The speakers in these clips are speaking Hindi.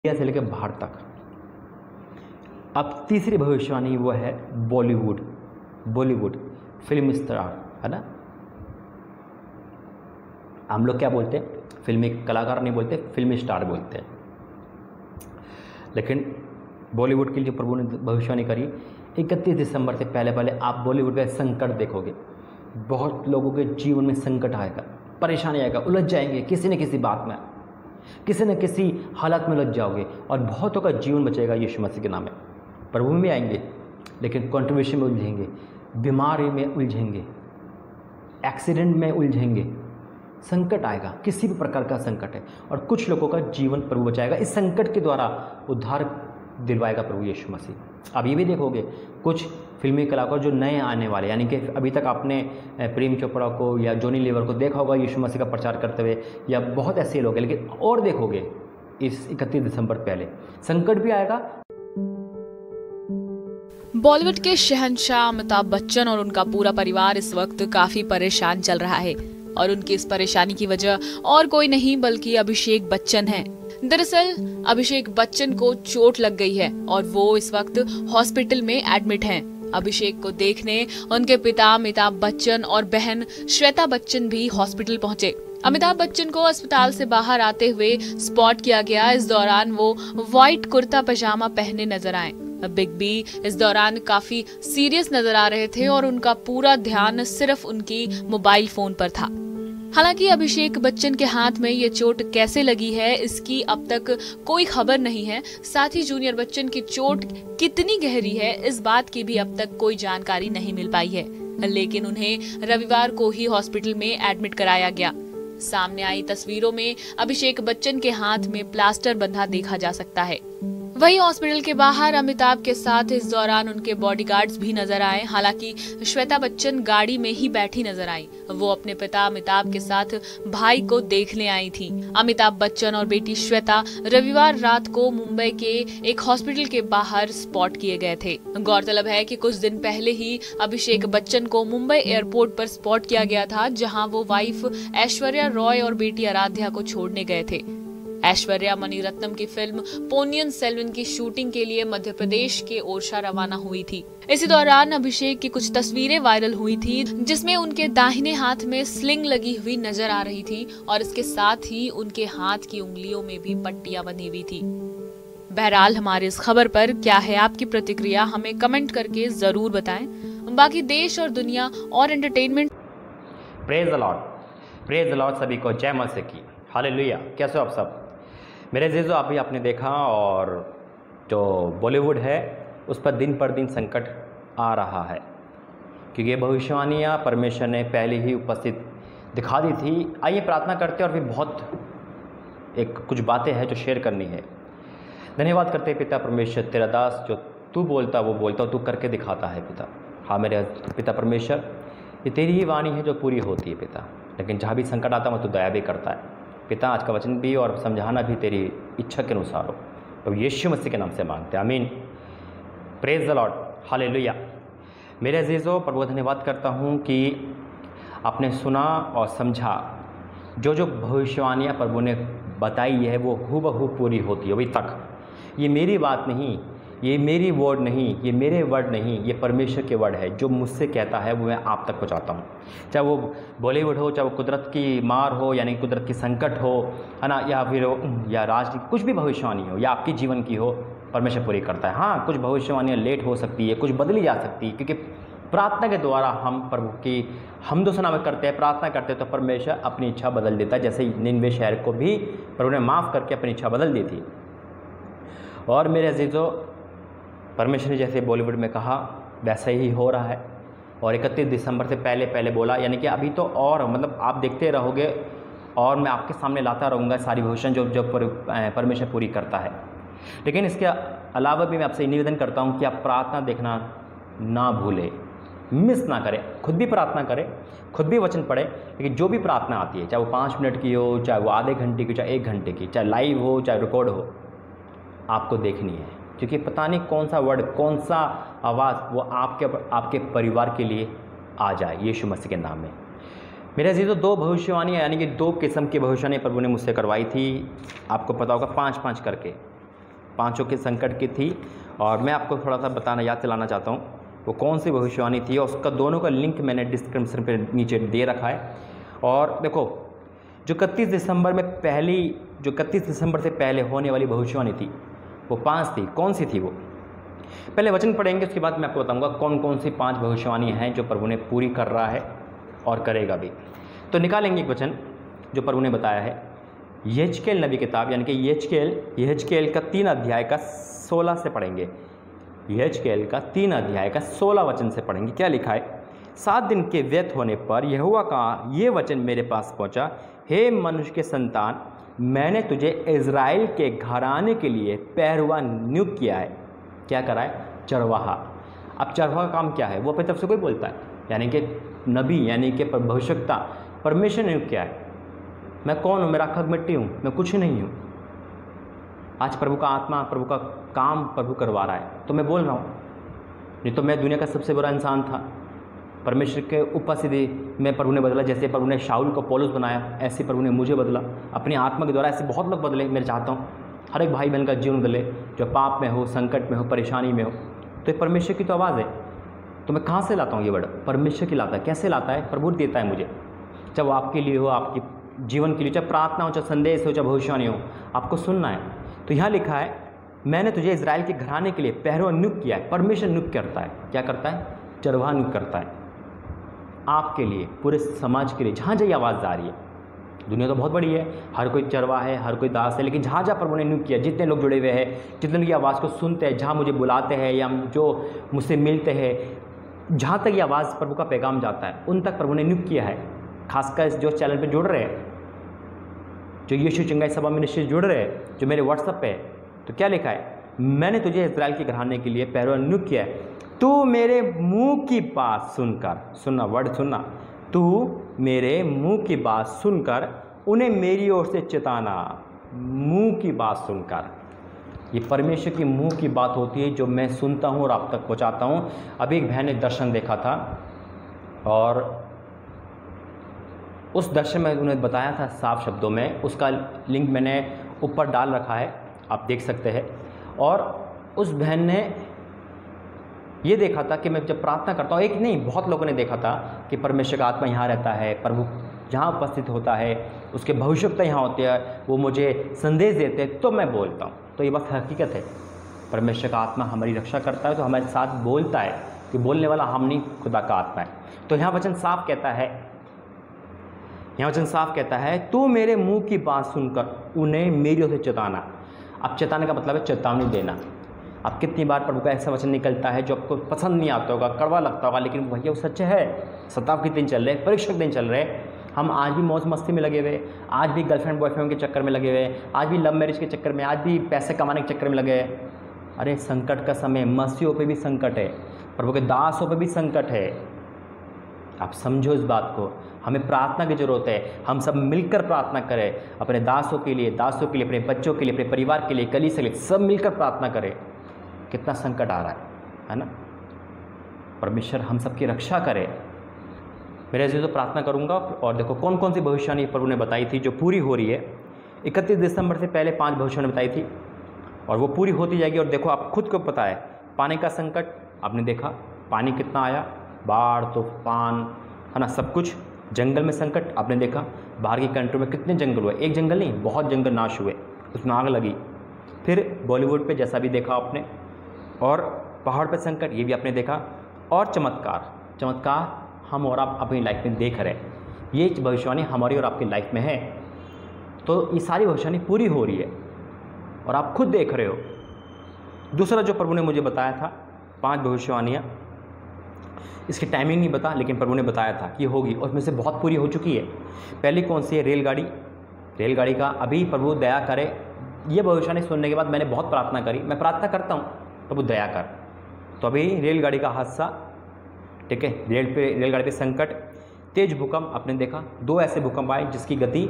इंडिया से लेकर बाहर तक। अब तीसरी भविष्यवाणी वो है बॉलीवुड फिल्म स्टार, है ना। हम लोग क्या बोलते हैं, फिल्मी कलाकार नहीं बोलते, फिल्मी स्टार बोलते हैं। लेकिन बॉलीवुड के लिए प्रभु ने भविष्यवाणी करी, 31 दिसंबर से पहले पहले आप बॉलीवुड में संकट देखोगे। बहुत लोगों के जीवन में संकट आएगा, परेशानी आएगा, उलझ जाएंगे किसी न किसी बात में, किसी न किसी हालत में उलझ जाओगे, और बहुतों का जीवन बचेगा यीशु मसीह के नाम में। प्रभु में आएंगे लेकिन कंट्रोवर्सी में उलझेंगे, बीमारी में उलझेंगे, एक्सीडेंट में उलझेंगे, संकट आएगा, किसी भी प्रकार का संकट है, और कुछ लोगों का जीवन प्रभु बचाएगा। इस संकट के द्वारा उद्धार दिलवाएगा प्रभु यीशु मसीह। अब ये भी देखोगे कुछ फिल्मी कलाकार जो नए आने वाले, यानी कि अभी तक आपने प्रेम चोपड़ा को या जॉनी लीवर को देखा होगा यीशु मसीह का प्रचार करते हुए, या बहुत ऐसे लोग हैं, लेकिन और देखोगे इस 31 दिसंबर पहले संकट भी आएगा। बॉलीवुड के शहंशाह अमिताभ बच्चन और उनका पूरा परिवार इस वक्त काफी परेशान चल रहा है, और उनकी इस परेशानी की वजह और कोई नहीं बल्कि अभिषेक बच्चन है। दरअसल अभिषेक बच्चन को चोट लग गई है और वो इस वक्त हॉस्पिटल में एडमिट हैं। अभिषेक को देखने उनके पिता अमिताभ बच्चन और बहन श्वेता बच्चन भी हॉस्पिटल पहुंचे। अमिताभ बच्चन को अस्पताल से बाहर आते हुए स्पॉट किया गया। इस दौरान वो व्हाइट कुर्ता पजामा पहने नजर आए। बिग बी इस दौरान काफी सीरियस नजर आ रहे थे और उनका पूरा ध्यान सिर्फ उनकी मोबाइल फोन पर था। हालांकि अभिषेक बच्चन के हाथ में ये चोट कैसे लगी है इसकी अब तक कोई खबर नहीं है। साथ ही जूनियर बच्चन की चोट कितनी गहरी है इस बात की भी अब तक कोई जानकारी नहीं मिल पाई है, लेकिन उन्हें रविवार को ही हॉस्पिटल में एडमिट कराया गया। सामने आई तस्वीरों में अभिषेक बच्चन के हाथ में प्लास्टर बंधा देखा जा सकता है। वहीं हॉस्पिटल के बाहर अमिताभ के साथ इस दौरान उनके बॉडीगार्ड्स भी नजर आए। हालांकि श्वेता बच्चन गाड़ी में ही बैठी नजर आई। वो अपने पिता अमिताभ के साथ भाई को देखने आई थी। अमिताभ बच्चन और बेटी श्वेता रविवार रात को मुंबई के एक हॉस्पिटल के बाहर स्पॉट किए गए थे। गौरतलब है कि कुछ दिन पहले ही अभिषेक बच्चन को मुंबई एयरपोर्ट पर स्पॉट किया गया था, जहाँ वो वाइफ ऐश्वर्या रॉय और बेटी आराध्या को छोड़ने गए थे। ऐश्वर्या मणिरत्नम की फिल्म पोन्नियिन सेल्वन की शूटिंग के लिए मध्य प्रदेश के ओरछा रवाना हुई थी। इसी दौरान अभिषेक की कुछ तस्वीरें वायरल हुई थी, जिसमें उनके दाहिने हाथ में स्लिंग लगी हुई नजर आ रही थी और इसके साथ ही उनके हाथ की उंगलियों में भी पट्टियां बंधी हुई थी। बहरहाल हमारी इस खबर पर क्या है आपकी प्रतिक्रिया, हमें कमेंट करके जरूर बताएं। बाकी देश और दुनिया और एंटरटेनमेंट। प्रेज द लॉर्ड सभी को जय मसीह की, हालेलुया। कैसे हो आप सब मेरे अजीजों? अभी आपने देखा, और जो बॉलीवुड है उस पर दिन पर दिन संकट आ रहा है, क्योंकि ये भविष्यवाणियाँ परमेश्वर ने पहले ही उपस्थित दिखा दी थी। आइए प्रार्थना करते हैं, और भी बहुत कुछ बातें हैं जो शेयर करनी है। धन्यवाद करते हैं पिता परमेश्वर, तेरा दास जो तू बोलता वो बोलता, तू करके दिखाता है पिता। हाँ मेरे पिता परमेश्वर, ये तेरी ही वाणी है जो पूरी होती है पिता, लेकिन जहाँ भी संकट आता है तू दया भी करता है पिता। आज का वचन भी और समझाना भी तेरी इच्छा के अनुसार हो, तो यीशु मसीह के नाम से मांगते हैं, आमीन। Praise the lord, hallelujah. मेरे अजीज़ों, प्रभु धन्यवाद करता हूँ कि आपने सुना और समझा। जो जो भविष्यवाणियाँ प्रभु ने बताई है वो हूबहू पूरी होती है अभी तक। ये मेरी बात नहीं, ये मेरी वर्ड नहीं, ये मेरे वर्ड नहीं, ये परमेश्वर के वर्ड है। जो मुझसे कहता है वो मैं आप तक पहुँचाता हूँ। चाहे वो बॉलीवुड हो, चाहे वो कुदरत की मार हो, यानी कुदरत की संकट हो, है ना, या फिर या राजनीति, कुछ भी भविष्यवाणी हो, या आपकी जीवन की हो, परमेश्वर पूरी करता है। हाँ, कुछ भविष्यवाणियाँ लेट हो सकती है, कुछ बदली जा सकती है, क्योंकि प्रार्थना के द्वारा हम प्रभु की हमदो-सना करते हैं, प्रार्थना करते हैं, तो परमेश्वर अपनी इच्छा बदल देता है। जैसे निनवे शहर को भी प्रभु ने माफ़ करके अपनी इच्छा बदल दी थी। और मेरे अजीज़ों, परमेश्वर ने जैसे बॉलीवुड में कहा वैसा ही हो रहा है, और 31 दिसंबर से पहले पहले बोला, यानी कि अभी तो और मतलब आप देखते रहोगे, और मैं आपके सामने लाता रहूँगा सारी भविष्य जो परमेश्वर पूरी करता है। लेकिन इसके अलावा भी मैं आपसे निवेदन करता हूँ कि आप प्रार्थना देखना ना भूलें, मिस ना करें। खुद भी प्रार्थना करें, खुद भी वचन पढ़ें, लेकिन जो भी प्रार्थना आती है, चाहे वो 5 मिनट की हो, चाहे वो आधे घंटे की, चाहे 1 घंटे की, चाहे लाइव हो, चाहे रिकॉर्ड हो, आपको देखनी है। क्योंकि पता नहीं कौन सा वर्ड, कौन सा आवाज़ वो आपके परिवार के लिए आ जाए यीशु मसीह के नाम में। मेरे अजीज़ों, 2 भविष्यवाणियाँ, यानी कि 2 किस्म की भविष्यवाणी प्रभु ने मुझसे करवाई थी। आपको पता होगा 5-5 करके। पांचों के संकट की थी। और मैं आपको थोड़ा सा बताना याद दिलाना चाहता हूँ वो कौन सी भविष्यवाणी थी, और उसका दोनों का लिंक मैंने डिस्क्रिप्शन पे नीचे दे रखा है। और देखो जो 31 दिसंबर में जो 31 दिसंबर से पहले होने वाली भविष्यवाणी थी वो 5 थी। कौन सी थी वो? पहले वचन पढ़ेंगे, उसके बाद मैं आपको बताऊंगा कौन कौन सी 5 भविष्यवाणी हैं जो प्रभु ने पूरी कर रहा है और करेगा भी। तो निकालेंगे एक वचन जो प्रभु ने बताया है, यहेजकेल नबी किताब, यानी कि यहेजकेल का 3 अध्याय का 16 से पढ़ेंगे। यहेजकेल का 3 अध्याय का 16 वचन से पढ़ेंगे। क्या लिखा है? 7 दिन के व्यर्थ होने पर यहोवा का ये वचन मेरे पास पहुंचा, हे मनुष्य के संतान, मैंने तुझे इज़राइल के घराने के लिए पहरुआ नियुक्त किया है। क्या करा है? चरवाहा। अब चरवाहा का काम क्या है? वो अपनी तरफ से कोई बोलता है, यानी कि नबी, यानी कि भविष्यवक्ता, परमेश्वर ने नियुक्त किया है। मैं कौन हूँ? मेरा खग मिट्टी हूँ, मैं कुछ नहीं हूँ। आज प्रभु का आत्मा, प्रभु का काम प्रभु करवा रहा है तो मैं बोल रहा हूँ, नहीं तो मैं दुनिया का सबसे बुरा इंसान था। परमेश्वर के उपस्थिति में प्रभु ने बदला। जैसे प्रभु ने शाऊल को पौलुस बनाया, ऐसे प्रभु ने मुझे बदला अपनी आत्मा के द्वारा। ऐसे बहुत लोग बदले। मैं चाहता हूँ हर एक भाई बहन का जीवन बदले जो पाप में हो, संकट में हो, परेशानी में हो। तो ये परमेश्वर की तो आवाज़ है। तो मैं कहाँ से लाता हूँ ये वर्ड? परमेश्वर की लाता है। कैसे लाता है? प्रभु देता है मुझे। चाहे वो आपके लिए हो, आपके जीवन के लिए, चाहे प्रार्थना हो, चाहे संदेश हो, चाहे भविष्यवाणी हो, आपको सुनना है। तो यहाँ लिखा है, मैंने तुझे इज़राइल के घराने के लिए पहरुआ नियुक्त किया है। परमेश्वर नियुक्त करता है। क्या करता है? चरवाहा नियुक्त करता है आपके लिए, पूरे समाज के लिए। जहाँ जहाँ आवाज़ जा रही है, दुनिया तो बहुत बड़ी है, हर कोई चरवाहा है, हर कोई दास है, लेकिन जहाँ जहाँ प्रभु ने नियुक्त किया, जितने लोग जुड़े हुए हैं, जितने लोग ये आवाज़ को सुनते हैं, जहाँ मुझे बुलाते हैं या जो मुझसे मिलते हैं, जहाँ तक ये आवाज़ प्रभु का पैगाम जाता है, उन तक प्रभु ने नियुक्त किया है। खासकर जो चैनल पर जुड़ रहे हैं, जो यीशु चंगाई सभा मिनिस्ट्री जुड़ रहे हैं, जो मेरे व्हाट्सएप पे है, तो क्या लिखा है? मैंने तुझे इज़राइल के घराने के लिए पहरुआ नियुक्त किया है। तू मेरे मुंह की बात सुनकर, सुनना वर्ड सुनना, तू मेरे मुंह की बात सुनकर उन्हें मेरी ओर से चिताना। मुंह की बात सुनकर, ये परमेश्वर की मुंह की बात होती है जो मैं सुनता हूँ और आप तक पहुँचाता हूँ। अभी एक बहन ने दर्शन देखा था और उस दर्शन में उन्हें बताया था साफ शब्दों में। उसका लिंक मैंने ऊपर डाल रखा है, आप देख सकते हैं। और उस बहन ने ये देखा था कि मैं जब प्रार्थना करता हूँ, एक नहीं बहुत लोगों ने देखा था कि परमेश्वर का आत्मा यहाँ रहता है, प्रभु जहाँ उपस्थित होता है, उसके भविष्यवक्ता यहाँ होते हैं, वो मुझे संदेश देते हैं तो मैं बोलता हूँ। तो ये बात हकीकत है। परमेश्वर का आत्मा हमारी रक्षा करता है तो हमारे साथ बोलता है कि बोलने वाला हम नहीं, खुदा का आत्मा है। तो यहाँ वचन साफ कहता है, तू मेरे मुंह की बात सुनकर उन्हें मेरी ओर से चेताना। अब चेताने का मतलब है चेतावनी देना। अब कितनी बार प्रभु का ऐसा वचन निकलता है जो आपको पसंद नहीं आता होगा, कड़वा लगता होगा, लेकिन भैया वो सच है। सताव के दिन चल रहे, परीक्षा के दिन चल रहे, हम आज भी मौज मस्ती में लगे हुए, आज भी गर्लफ्रेंड बॉयफ्रेंड के चक्कर में लगे हुए, आज भी लव मैरिज के चक्कर में, आज भी पैसे कमाने के चक्कर में लगे। अरे संकट का समय, मसीहों पे भी संकट है, प्रभु के दासों पे भी संकट है। आप समझो इस बात को। हमें प्रार्थना की जरूरत है। हम सब मिलकर प्रार्थना करें अपने दासों के लिए, अपने बच्चों के लिए, अपने परिवार के लिए, कलीसिया के लिए, सब मिलकर प्रार्थना करें। कितना संकट आ रहा है ना? परमेश्वर हम सबकी रक्षा करे। मेरे जी तो प्रार्थना करूंगा। और देखो कौन कौन सी भविष्यवाणी प्रभु ने बताई थी जो पूरी हो रही है। 31 दिसंबर से पहले 5 भविष्यवाणी बताई थी और वो पूरी होती जाएगी। और देखो आप खुद को पता है, पानी का संकट आपने देखा, पानी कितना आया, बाढ़, तूफान, है ना, सब कुछ। जंगल में संकट आपने देखा, बाहर की कंट्री में कितने जंगल हुए, एक जंगल नहीं, बहुत जंगल नाश हुए, उसमें आग लगी। फिर बॉलीवुड पे जैसा भी देखा आपने, और पहाड़ पे संकट, ये भी आपने देखा। और चमत्कार हम और आप अपनी लाइफ में देख रहे हैं। ये भविष्यवाणी हमारी और आपकी लाइफ में है। तो ये सारी भविष्यवाणी पूरी हो रही है और आप खुद देख रहे हो। दूसरा जो प्रभु ने मुझे बताया था, 5 भविष्यवाणियाँ, इसकी टाइमिंग नहीं बता, लेकिन प्रभु ने बताया था कि होगी, और उसमें से बहुत पूरी हो चुकी है। पहली कौन सी है? रेलगाड़ी का अभी प्रभु दया करे। ये भविष्यवाणी सुनने के बाद मैंने बहुत प्रार्थना करी, मैं प्रार्थना करता हूँ प्रभु दया कर। तो अभी रेलगाड़ी का हादसा, ठीक है, रेलगाड़ी पे संकट, तेज भूकंप आपने देखा, 2 ऐसे भूकंप आए जिसकी गति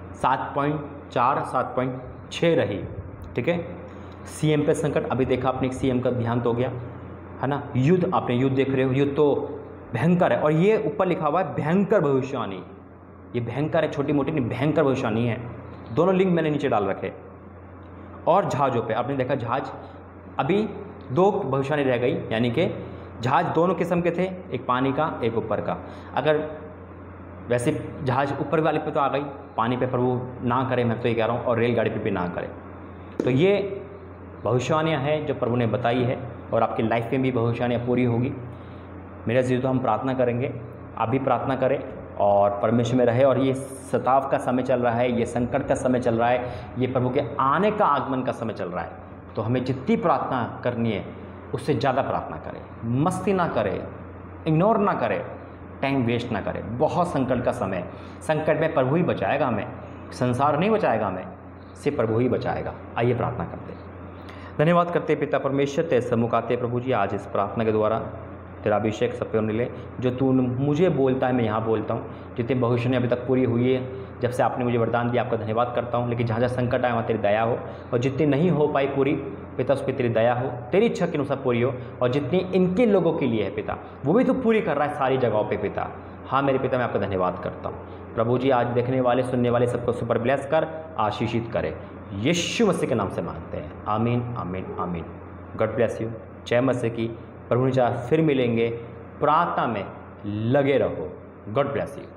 7.4 7.6 रही, ठीक है। सीएम पे संकट अभी देखा आपने, सीएम का देहांत हो गया, है ना। युद्ध, आपने युद्ध देख रहे हो, युद्ध तो भयंकर है। और ये ऊपर लिखा हुआ है भयंकर भविष्यवाणी, ये भयंकर है, छोटी मोटी नहीं, भयंकर भविष्यवाणी है। दोनों लिंक मैंने नीचे डाल रखे। और जहाज़ों पे आपने देखा जहाज़, अभी 2 भविष्यवाणी रह गई, यानी कि जहाज़ दोनों किस्म के थे, एक पानी का एक ऊपर का। अगर वैसे जहाज़ ऊपर वाले पे तो आ गई, पानी पे प्रभु ना करे, मैं तो ये कह रहा हूँ, और रेलगाड़ी पे भी ना करे। तो ये भविष्यवाणियाँ हैं जो प्रभु ने बताई है, और आपकी लाइफ में भी भविष्यवाणियाँ पूरी होगी। मेरा जीव तो हम प्रार्थना करेंगे, आप भी प्रार्थना करें और परमेश्वर में रहे। और ये सताव का समय चल रहा है, ये संकट का समय चल रहा है, ये प्रभु के आने का आगमन का समय चल रहा है। तो हमें जितनी प्रार्थना करनी है उससे ज़्यादा प्रार्थना करें, मस्ती ना करें, इग्नोर ना करें, टाइम वेस्ट ना करें। बहुत संकट का समय, संकट में प्रभु ही बचाएगा हमें, संसार नहीं बचाएगा हमें, सिर्फ प्रभु ही बचाएगा। आइए प्रार्थना करते हैं। धन्यवाद करते पिता परमेश्वर, तेरे सम्मुख आते प्रभु जी, आज इस प्रार्थना के द्वारा तेरा अभिषेक सब पे मिले। जो तू मुझे बोलता है मैं यहाँ बोलता हूँ। जितनी भविष्यवाणी अभी तक पूरी हुई है, जब से आपने मुझे वरदान दिया, आपका धन्यवाद करता हूँ। लेकिन जहाँ जहाँ संकट आए वहाँ तेरी दया हो, और जितनी नहीं हो पाई पूरी पिता उस पर तेरी दया हो, तेरी इच्छा के अनुसार पूरी हो। और जितनी इनके लोगों के लिए है पिता, वो भी तू पूरी कर रहा है सारी जगहों पर पिता। हाँ मेरे पिता, मैं आपका धन्यवाद करता हूँ प्रभु जी। आज देखने वाले सुनने वाले सबको सुपर ब्लेस कर, आशीषित करे, यीशु मसीह के नाम से मांगते हैं, आमीन आमीन आमीन। God bless you. जय मसीह की। प्रभु ने चाहा फिर मिलेंगे, प्रार्थना में लगे रहो। God bless you.